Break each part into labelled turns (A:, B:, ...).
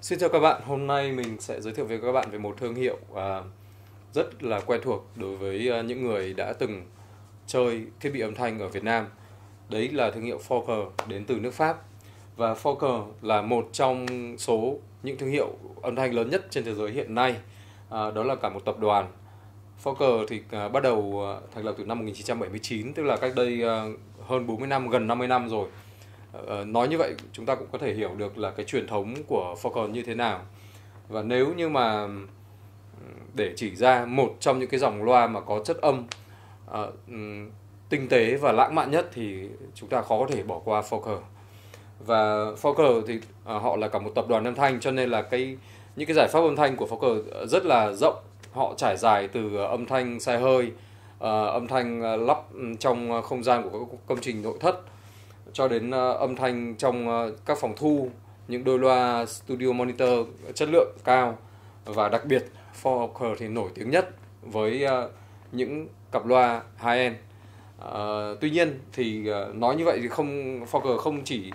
A: Xin chào các bạn, hôm nay mình sẽ giới thiệu với các bạn về một thương hiệu rất là quen thuộc đối với những người đã từng chơi thiết bị âm thanh ở Việt Nam. Đấy là thương hiệu Fokker đến từ nước Pháp. Và Fokker là một trong số những thương hiệu âm thanh lớn nhất trên thế giới hiện nay. Đó là cả một tập đoàn. Fokker thì bắt đầu thành lập từ năm 1979, tức là cách đây hơn 40 năm, gần 50 năm rồi. Nói như vậy chúng ta cũng có thể hiểu được là cái truyền thống của Fokker như thế nào. Và nếu như mà để chỉ ra một trong những cái dòng loa mà có chất âm tinh tế và lãng mạn nhất thì chúng ta khó có thể bỏ qua Fokker. Và Fokker thì họ là cả một tập đoàn âm thanh, cho nên là những cái giải pháp âm thanh của Fokker rất là rộng. Họ trải dài từ âm thanh xe hơi, âm thanh lắp trong không gian của các công trình nội thất, cho đến âm thanh trong các phòng thu, những đôi loa studio monitor chất lượng cao. Và đặc biệt Fokker thì nổi tiếng nhất với những cặp loa high-end. Tuy nhiên thì nói như vậy thì Fokker không chỉ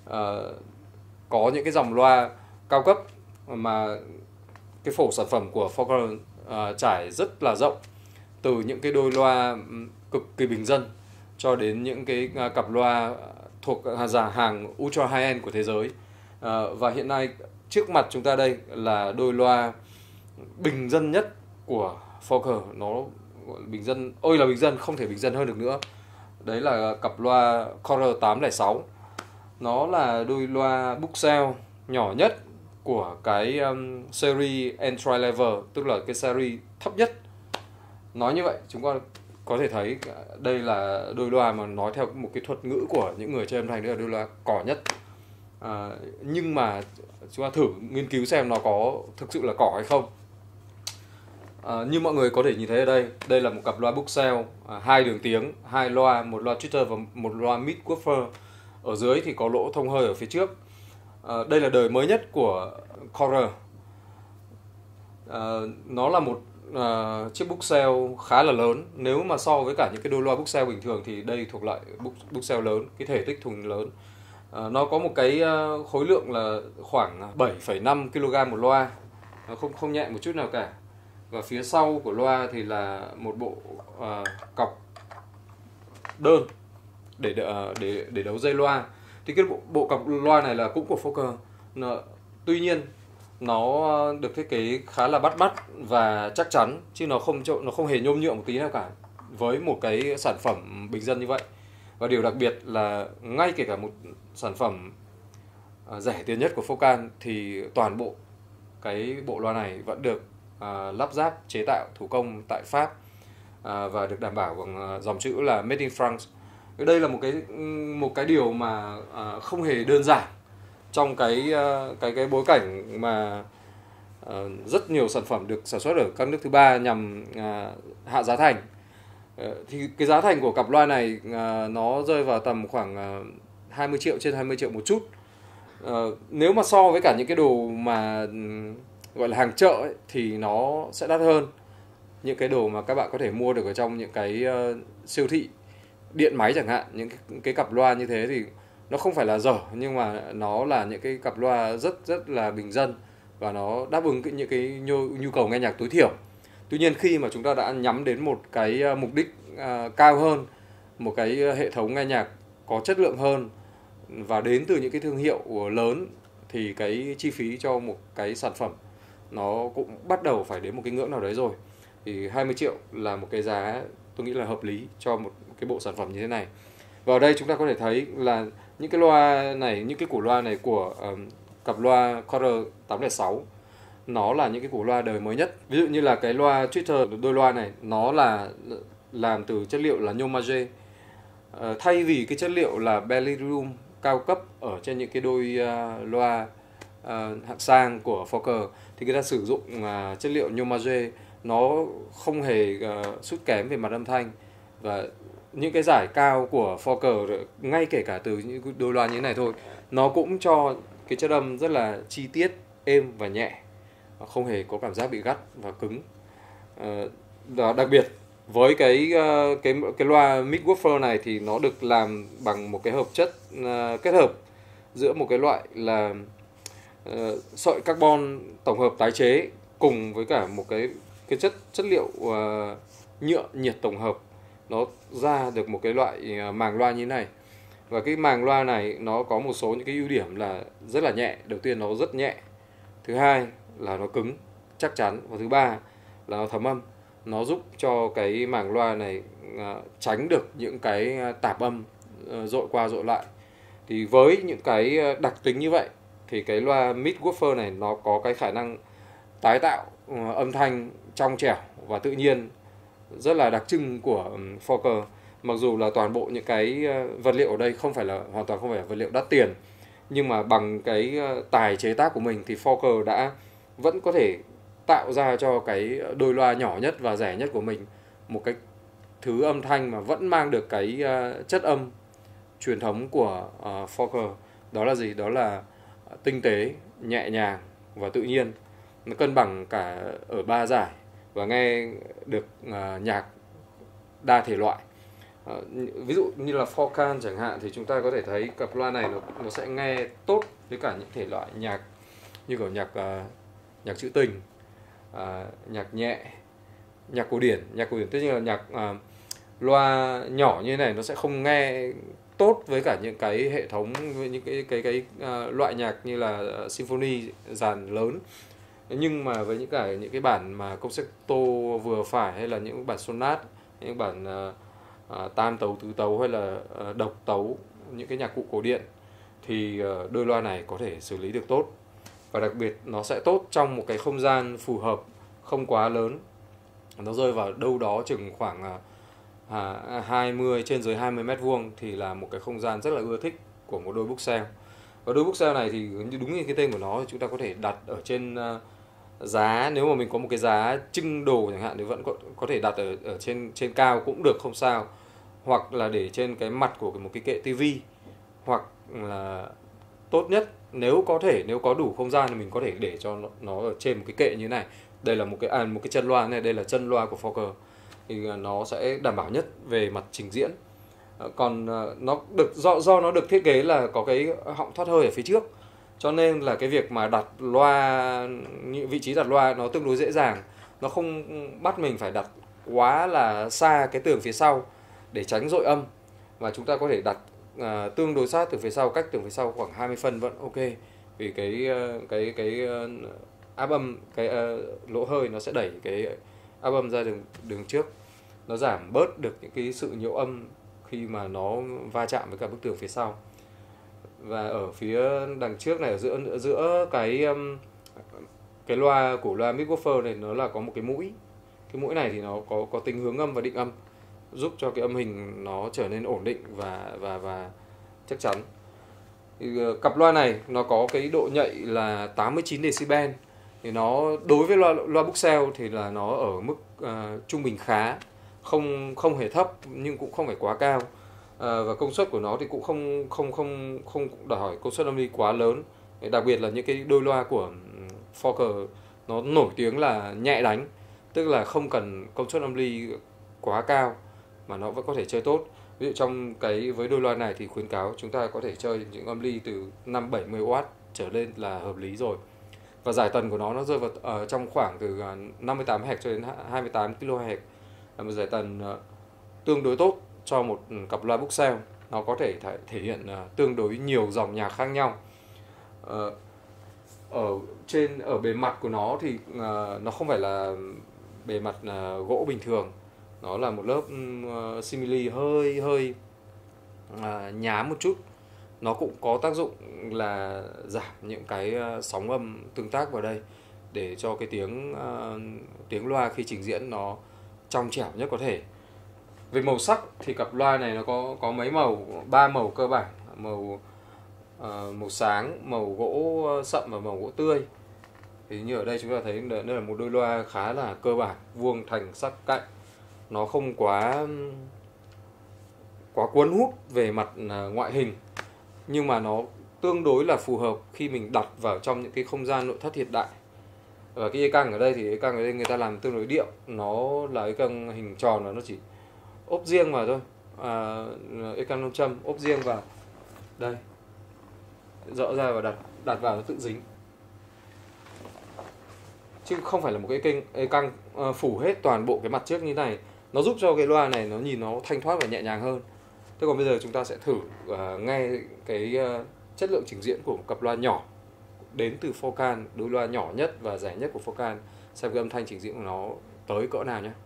A: có những cái dòng loa cao cấp, mà cái phổ sản phẩm của Fokker trải rất là rộng, từ những cái đôi loa cực kỳ bình dân cho đến những cái cặp loa thuộc hàng ultra high-end của thế giới. Và hiện nay trước mặt chúng ta đây là đôi loa bình dân nhất của Fokker. Nó bình dân, ôi là bình dân, không thể bình dân hơn được nữa. Đấy là cặp loa Coral 806. Nó là đôi loa bookshelf nhỏ nhất của cái series entry level, tức là cái series thấp nhất. Nói như vậy chúng ta có thể thấy đây là đôi loa mà nói theo một cái thuật ngữ của những người chơi âm thanh, đó là đôi loa cỏ nhất. Nhưng mà chúng ta thử nghiên cứu xem nó có thực sự là cỏ hay không. Như mọi người có thể nhìn thấy ở đây là một cặp loa bookshelf, 2 đường tiếng, 2 loa, một loa tweeter và một loa mid woofer. Ở dưới thì có lỗ thông hơi ở phía trước. Đây là đời mới nhất của Coral. Nó là một chiếc bookshelf khá là lớn. Nếu mà so với cả những cái đôi loa bookshelf bình thường thì đây thuộc loại bookshelf lớn, cái thể tích thùng lớn. Nó có một cái khối lượng là khoảng 7,5 kg một loa, nó không nhẹ một chút nào cả. Và phía sau của loa thì là một bộ cọc đơn để đấu dây loa. Thì cái bộ cọc loa này là cũng của Fokker. Tuy nhiên nó được thiết kế khá là bắt mắt và chắc chắn, chứ nó không hề nhôm nhựa một tí nào cả với một cái sản phẩm bình dân như vậy. Và điều đặc biệt là ngay kể cả một sản phẩm rẻ tiền nhất của Fokker thì toàn bộ cái bộ loa này vẫn được lắp ráp chế tạo thủ công tại Pháp, và được đảm bảo bằng dòng chữ là Made in France. Đây là một cái điều mà không hề đơn giản trong cái bối cảnh mà rất nhiều sản phẩm được sản xuất ở các nước thứ ba nhằm hạ giá thành. Thì cái giá thành của cặp loa này nó rơi vào tầm khoảng 20 triệu, trên 20 triệu một chút. Nếu mà so với cả những cái đồ mà gọi là hàng chợ ấy, thì nó sẽ đắt hơn. Những cái đồ mà các bạn có thể mua được ở trong những cái siêu thị điện máy chẳng hạn, những cái cặp loa như thế thì nó không phải là dở, nhưng mà nó là những cái cặp loa rất là bình dân và nó đáp ứng những cái nhu cầu nghe nhạc tối thiểu. Tuy nhiên khi mà chúng ta đã nhắm đến một cái mục đích cao hơn, một cái hệ thống nghe nhạc có chất lượng hơn và đến từ những cái thương hiệu lớn, thì cái chi phí cho một cái sản phẩm nó cũng bắt đầu phải đến một cái ngưỡng nào đấy rồi. Thì 20 triệu là một cái giá tôi nghĩ là hợp lý cho một cái bộ sản phẩm như thế này. Và ở đây chúng ta có thể thấy là những cái loa này, những cái củ loa này của cặp loa Coral 806, nó là những cái củ loa đời mới nhất. Ví dụ như là cái loa tweeter, đôi loa này nó là làm từ chất liệu là nhôm magie, thay vì cái chất liệu là beryllium cao cấp ở trên những cái đôi loa hạng sang của Fokker, thì người ta sử dụng chất liệu nhôm magie. Nó không hề sút kém về mặt âm thanh. Và những cái giải cao của Fokker, ngay kể cả từ những đôi loa như thế này thôi, nó cũng cho cái chất âm rất là chi tiết, êm và nhẹ, không hề có cảm giác bị gắt và cứng. Đặc biệt với cái loa mid woofer này thì nó được làm bằng một cái hợp chất kết hợp giữa một cái loại là sợi carbon tổng hợp tái chế cùng với cả một cái chất liệu nhựa nhiệt tổng hợp, nó ra được một cái loại màng loa như thế này. Và cái màng loa này nó có một số những cái ưu điểm là rất là nhẹ. Đầu tiên nó rất nhẹ, thứ hai là nó cứng chắc chắn, và thứ ba là nó thấm âm. Nó giúp cho cái màng loa này tránh được những cái tạp âm dội qua dội lại. Thì với những cái đặc tính như vậy thì cái loa mid-woofer này nó có cái khả năng tái tạo âm thanh trong trẻo và tự nhiên rất là đặc trưng của Fokker. Mặc dù là toàn bộ những cái vật liệu ở đây hoàn toàn không phải là vật liệu đắt tiền, nhưng mà bằng cái tài chế tác của mình thì Fokker đã vẫn có thể tạo ra cho cái đôi loa nhỏ nhất và rẻ nhất của mình một cái thứ âm thanh mà vẫn mang được cái chất âm truyền thống của Fokker. Đó là gì? Đó là tinh tế, nhẹ nhàng và tự nhiên. Nó cân bằng cả ở 3 giải và nghe được nhạc đa thể loại. Ví dụ như là Focan chẳng hạn thì chúng ta có thể thấy cặp loa này nó sẽ nghe tốt với cả những thể loại nhạc như kiểu nhạc trữ tình, nhạc nhẹ, nhạc cổ điển tất nhiên là nhạc loa nhỏ như thế này nó sẽ không nghe tốt với cả những cái hệ thống, những cái loại nhạc như là symphony dàn lớn. Nhưng mà với những cái bản mà concerto vừa phải, hay là những bản sonat, những bản tam tấu, tứ tấu hay là độc tấu, những cái nhạc cụ cổ điển thì đôi loa này có thể xử lý được tốt. Và đặc biệt nó sẽ tốt trong một cái không gian phù hợp, không quá lớn. Nó rơi vào đâu đó chừng khoảng 20 trên dưới 20 mét vuông thì là một cái không gian rất là ưa thích của một đôi bookshelf. Và đôi bookshelf này thì đúng như cái tên của nó, chúng ta có thể đặt ở trên giá. Nếu mà mình có một cái giá trưng đồ chẳng hạn thì vẫn có thể đặt ở trên cao cũng được, không sao. Hoặc là để trên cái mặt của một cái kệ tivi, hoặc là tốt nhất nếu có đủ không gian thì mình có thể để cho nó ở trên một cái kệ như thế này. Đây là một cái chân loa này, đây là chân loa của Fokker thì nó sẽ đảm bảo nhất về mặt trình diễn. Còn nó được do nó được thiết kế là có cái họng thoát hơi ở phía trước, cho nên là cái việc mà đặt loa, vị trí đặt loa nó tương đối dễ dàng. Nó không bắt mình phải đặt quá là xa cái tường phía sau để tránh dội âm, và chúng ta có thể đặt tương đối sát từ phía sau, cách tường phía sau khoảng 20 phân vẫn ok. Vì cái áp âm, lỗ hơi nó sẽ đẩy cái áp âm ra đường trước, nó giảm bớt được những cái sự nhiễu âm khi mà nó va chạm với cả bức tường phía sau. Và ở phía đằng trước này, ở giữa cái loa của loa mid-woofer này, nó là có một cái mũi. Cái mũi này thì nó có tính hướng âm và định âm, giúp cho cái âm hình nó trở nên ổn định và chắc chắn. Thì cặp loa này nó có cái độ nhạy là 89 decibel. Thì nó đối với loa bookshelf thì là nó ở mức trung bình khá, không hề thấp nhưng cũng không phải quá cao. Và công suất của nó thì cũng không đòi hỏi công suất âm ly quá lớn. Đặc biệt là những cái đôi loa của Fokker nó nổi tiếng là nhẹ đánh, tức là không cần công suất âm ly quá cao mà nó vẫn có thể chơi tốt. Ví dụ với đôi loa này thì khuyến cáo chúng ta có thể chơi những âm ly từ 5-70W trở lên là hợp lý rồi. Và giải tần của nó rơi vào trong khoảng từ 58Hz cho đến 28kHz, là một giải tần tương đối tốt cho một cặp loa bookshelf. Nó có thể thể hiện tương đối nhiều dòng nhạc khác nhau. Ở bề mặt của nó thì nó không phải là bề mặt gỗ bình thường, nó là một lớp simili hơi nhám một chút. Nó cũng có tác dụng là giảm những cái sóng âm tương tác vào đây để cho cái tiếng loa khi trình diễn nó trong trẻo nhất có thể. Về màu sắc thì cặp loa này nó có mấy màu, 3 màu cơ bản: màu sáng, màu gỗ sậm và màu gỗ tươi. Thì như ở đây chúng ta thấy đây là một đôi loa khá là cơ bản, vuông, thành, sắc, cạnh. Nó không quá cuốn hút về mặt ngoại hình, nhưng mà nó tương đối là phù hợp khi mình đặt vào trong những cái không gian nội thất hiện đại. Và cái e-căng ở đây thì người ta làm tương đối điệu, nó là e-căng hình tròn và nó chỉ ốp riêng vào thôi. E-căng nam châm ốp riêng vào đây, dỡ ra và đặt vào nó tự dính. chứ không phải là một cái kênh căng phủ hết toàn bộ cái mặt trước như này. Nó giúp cho cái loa này nó nhìn nó thanh thoát và nhẹ nhàng hơn. Thế còn bây giờ chúng ta sẽ thử nghe cái chất lượng trình diễn của một cặp loa nhỏ đến từ Focan, đôi loa nhỏ nhất và rẻ nhất của Focan, xem cái âm thanh trình diễn của nó tới cỡ nào nhé.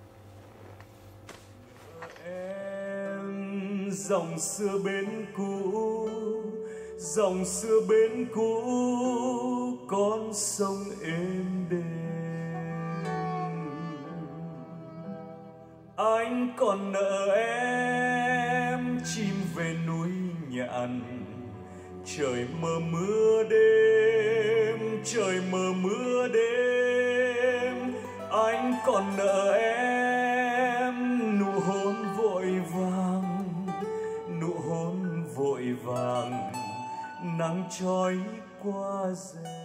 B: Em dòng xưa bến cũ, dòng xưa bến cũ, con sông êm đềm. Anh còn nợ em chim về núi nhạn, trời mờ mưa đêm, trời mờ mưa đêm. Anh còn nợ em nụ hôn vội vàng, nụ hôn vội vàng, nắng trói qua rèm.